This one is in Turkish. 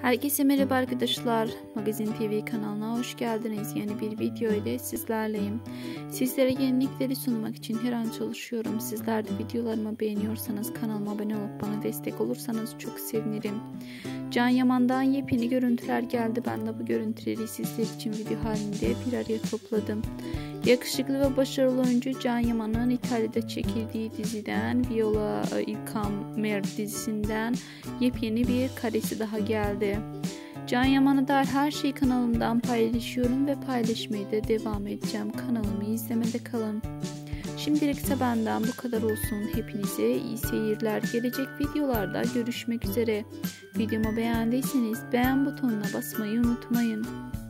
Herkese merhaba arkadaşlar. Magazin TV kanalına hoş geldiniz. Yeni bir video ile sizlerleyim. Sizlere yenilikleri sunmak için her an çalışıyorum. Sizler de videolarımı beğeniyorsanız kanalıma abone olup bana destek olursanız çok sevinirim. Can Yaman'dan yepyeni görüntüler geldi. Ben de bu görüntüleri sizler için video halinde bir araya topladım. Yakışıklı ve başarılı oyuncu Can Yaman'ın İtalya'da çekildiği diziden Viola Ilkamer dizisinden yepyeni bir karesi daha geldi. Can Yaman'a dair her şeyi kanalımdan paylaşıyorum ve paylaşmaya da devam edeceğim. Kanalımı izlemede kalın. Şimdilik ise benden bu kadar olsun. Hepinize iyi seyirler. Gelecek videolarda görüşmek üzere. Videomu beğendiyseniz beğen butonuna basmayı unutmayın.